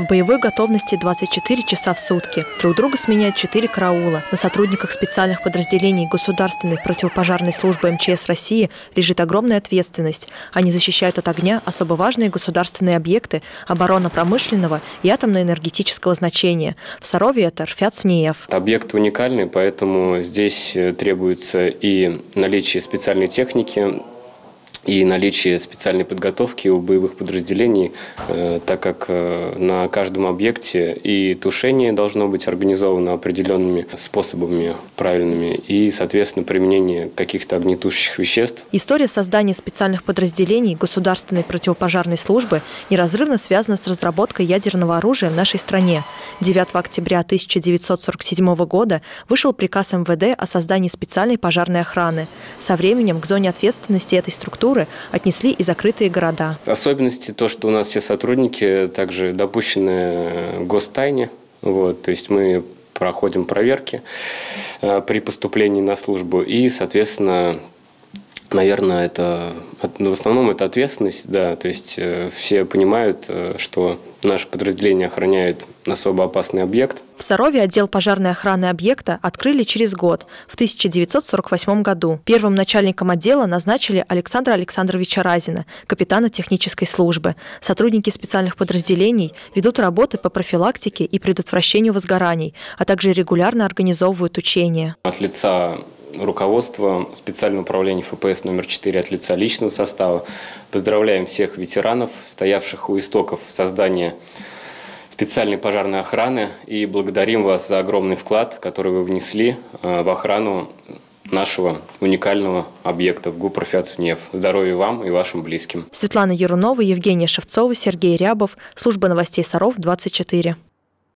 В боевой готовности 24 часа в сутки. Друг друга сменяют 4 караула. На сотрудниках специальных подразделений Государственной противопожарной службы МЧС России лежит огромная ответственность. Они защищают от огня особо важные государственные объекты оборонно-промышленного и атомно-энергетического значения. В Сарове это РФЯЦ-НИЭФ. Объект уникальный, поэтому здесь требуется и наличие специальной техники, и наличие специальной подготовки у боевых подразделений, так как на каждом объекте и тушение должно быть организовано определенными способами правильными, и, соответственно, применение каких-то огнетушащих веществ. История создания специальных подразделений Государственной противопожарной службы неразрывно связана с разработкой ядерного оружия в нашей стране. 9 октября 1947 года вышел приказ МВД о создании специальной пожарной охраны. Со временем к зоне ответственности этой структуры отнесли и закрытые города. Особенности то, что у нас все сотрудники также допущены к гостайне. То есть мы проходим проверки при поступлении на службу. И, соответственно, наверное, в основном это ответственность. Да, то есть все понимают, что наше подразделение охраняет особо опасный объект. В Сарове отдел пожарной охраны объекта открыли через год, в 1948 году. Первым начальником отдела назначили Александра Александровича Разина, капитана технической службы. Сотрудники специальных подразделений ведут работы по профилактике и предотвращению возгораний, а также регулярно организовывают учения. От лица руководства специального управления ФПС номер 4, от лица личного состава поздравляем всех ветеранов, стоявших у истоков создания специальной пожарной охраны, и благодарим вас за огромный вклад, который вы внесли в охрану нашего уникального объекта в ГУП РФЯЦ-НИЭФ. Здоровья вам и вашим близким. Светлана Ярунова, Евгения Шевцова, Сергей Рябов. Служба новостей Саров, 24.